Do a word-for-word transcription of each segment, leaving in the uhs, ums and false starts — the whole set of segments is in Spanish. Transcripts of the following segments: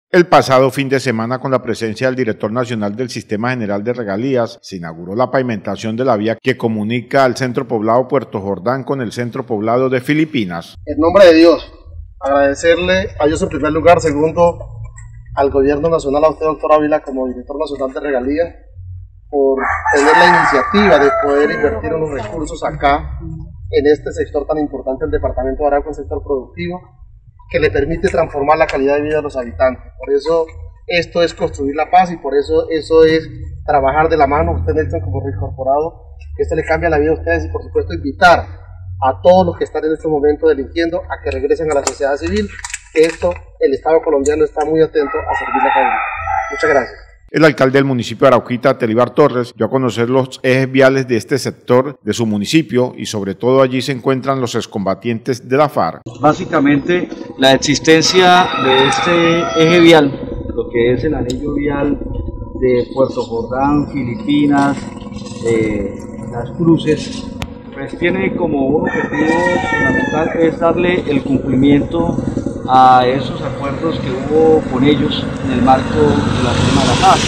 El pasado fin de semana, con la presencia del director nacional del Sistema General de Regalías, se inauguró la pavimentación de la vía que comunica al centro poblado Puerto Jordán con el centro poblado de Filipinas. En nombre de Dios, agradecerle a Dios en primer lugar, segundo, al Gobierno Nacional, a usted, doctor Ávila, como director nacional de Regalías, por tener la iniciativa de poder invertir unos recursos acá, en este sector tan importante del departamento de Arauca, un sector productivo, que le permite transformar la calidad de vida de los habitantes. Por eso esto es construir la paz y por eso eso es trabajar de la mano, usted Nelson como reincorporado, que esto le cambia la vida a ustedes y por supuesto invitar a todos los que están en este momento delinquiendo a que regresen a la sociedad civil, que esto el Estado colombiano está muy atento a servir la comunidad. Muchas gracias. El alcalde del municipio de Arauquita, Telibar Torres, dio a conocer los ejes viales de este sector de su municipio y sobre todo allí se encuentran los excombatientes de la FARC. Básicamente la existencia de este eje vial, lo que es el anillo vial de Puerto Jordán, Filipinas, eh, Las Cruces, pues tiene como un objetivo fundamental es darle el cumplimiento a esos acuerdos que hubo con ellos en el marco de la Firma de la Paz.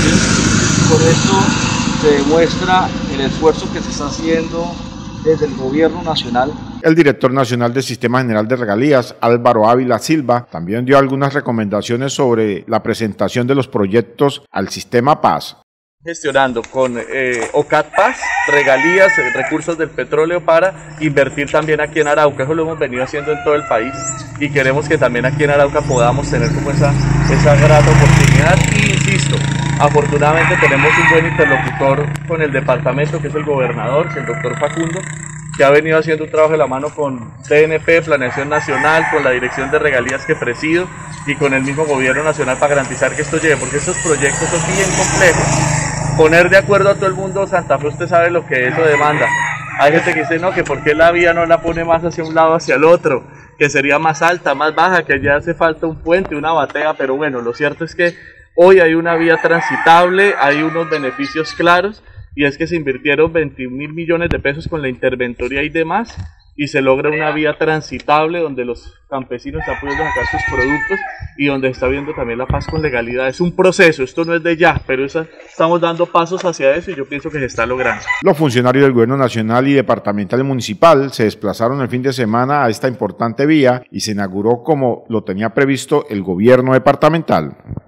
¿Sí? Por eso se demuestra el esfuerzo que se está haciendo desde el gobierno nacional. El director nacional del Sistema General de Regalías, Álvaro Ávila Silva, también dio algunas recomendaciones sobre la presentación de los proyectos al Sistema Paz. Gestionando con eh, OCAT Paz, regalías, eh, recursos del petróleo para invertir también aquí en Arauca. Eso lo hemos venido haciendo en todo el país y queremos que también aquí en Arauca podamos tener como esa, esa grata oportunidad. Y insisto, afortunadamente tenemos un buen interlocutor con el departamento, que es el gobernador, el doctor Facundo, que ha venido haciendo un trabajo de la mano con T N P, Planeación Nacional, con la Dirección de Regalías que presido y con el mismo gobierno nacional para garantizar que esto llegue, porque estos proyectos son bien complejos. Poner de acuerdo a todo el mundo, Santa Fe, usted sabe lo que eso demanda. Hay gente que dice, no, que por qué la vía no la pone más hacia un lado hacia el otro, que sería más alta, más baja, que allá hace falta un puente, una batea, pero bueno, lo cierto es que hoy hay una vía transitable, hay unos beneficios claros, y es que se invirtieron veintiún mil millones de pesos con la interventoría y demás, y se logra una vía transitable donde los campesinos están pudiendo sacar sus productos y donde está viendo también la paz con legalidad. Es un proceso, esto no es de ya, pero esa, estamos dando pasos hacia eso y yo pienso que se está logrando. Los funcionarios del gobierno nacional y departamental y municipal se desplazaron el fin de semana a esta importante vía y se inauguró como lo tenía previsto el gobierno departamental.